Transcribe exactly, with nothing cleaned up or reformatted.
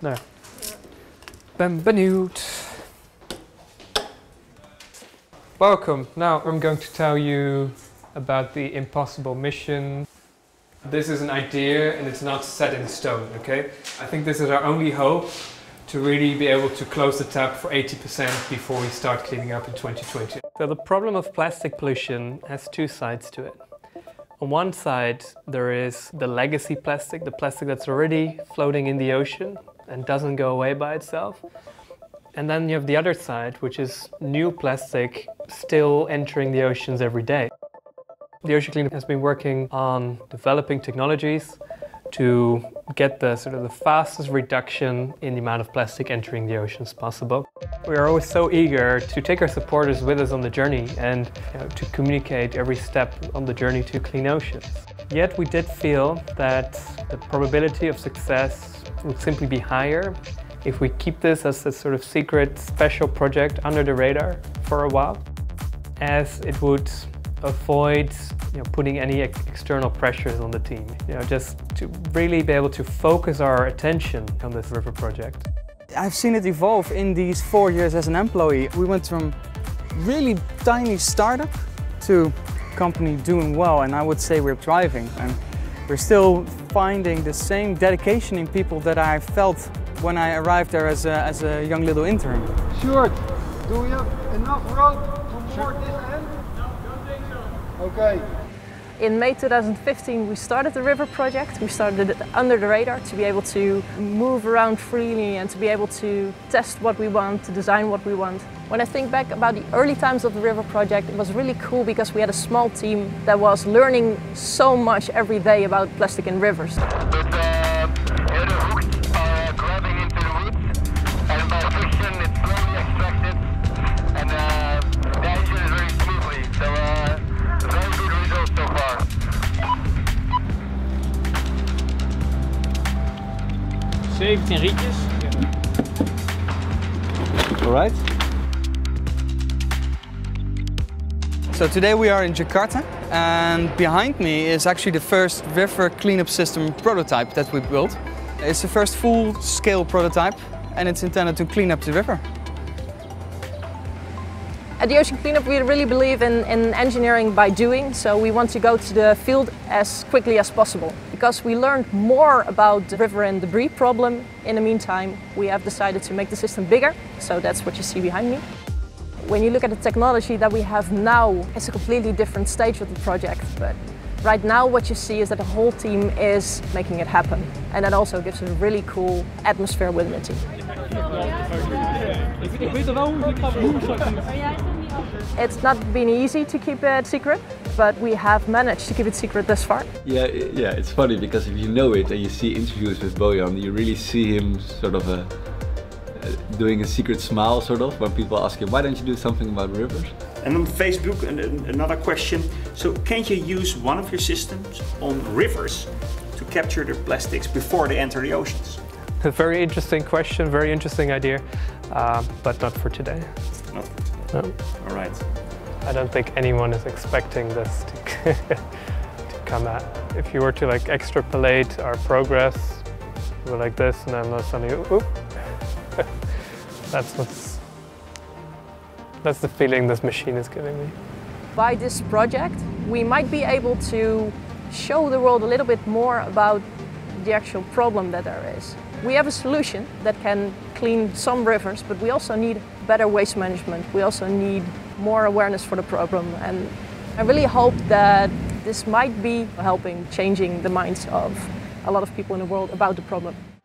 No. Benvenuto. Welcome. Now I'm going to tell you about the impossible mission. This is an idea and it's not set in stone, okay? I think this is our only hope to really be able to close the tap for eighty percent before we start cleaning up in twenty twenty. So the problem of plastic pollution has two sides to it. On one side, there is the legacy plastic, the plastic that's already floating in the ocean and doesn't go away by itself. And then you have the other side, which is new plastic still entering the oceans every day. The Ocean Cleanup has been working on developing technologies to get the sort of the fastest reduction in the amount of plastic entering the oceans possible. We are always so eager to take our supporters with us on the journey and you know, to communicate every step on the journey to clean oceans. Yet we did feel that the probability of success would simply be higher if we keep this as a sort of secret special project under the radar for a while, as it would avoid you know, putting any ex external pressures on the team. You know, just to really be able to focus our attention on this river project. I've seen it evolve in these four years as an employee. We went from really tiny startup to company doing well, and I would say we're thriving. And we're still finding the same dedication in people that I felt when I arrived there as a, as a young little intern. Sure. Do we have enough rope to board this end? Okay. In May two thousand fifteen we started the river project. We started it under the radar to be able to move around freely and to be able to test what we want, to design what we want. When I think back about the early times of the river project, it was really cool because we had a small team that was learning so much every day about plastic in rivers. But uh, the hooks are grabbing into the roots, and by friction it's slowly extracted, and uh, the engine is very smoothly. So, uh, very good results so far. zeventien rietjes. All right. So today we are in Jakarta, and behind me is actually the first river cleanup system prototype that we built. It's the first full-scale prototype, and it's intended to clean up the river. At the Ocean Cleanup we really believe in, in engineering by doing, so we want to go to the field as quickly as possible. Because we learned more about the river and debris problem in the meantime, we have decided to make the system bigger, so that's what you see behind me. When you look at the technology that we have now, it's a completely different stage of the project, but right now what you see is that the whole team is making it happen, and that also gives a really cool atmosphere within the team. It's not been easy to keep it secret, but we have managed to keep it secret thus far. Yeah, yeah, it's funny because if you know it and you see interviews with Bojan, you really see him sort of a, uh, doing a secret smile, sort of, when people ask him, why don't you do something about rivers? And on Facebook, and another question, so can't you use one of your systems on rivers to capture the plastics before they enter the oceans? A very interesting question, very interesting idea, uh, but not for today. Not for today. No. All right. I don't think anyone is expecting this to, to come out. If you were to like extrapolate our progress, we're like this, and then suddenly, oop. That's what's, that's the feeling this machine is giving me. By this project, we might be able to show the world a little bit more about the actual problem that there is. We have a solution that can clean some rivers, but we also need better waste management. We also need more awareness for the problem, and I really hope that this might be helping changing the minds of a lot of people in the world about the problem.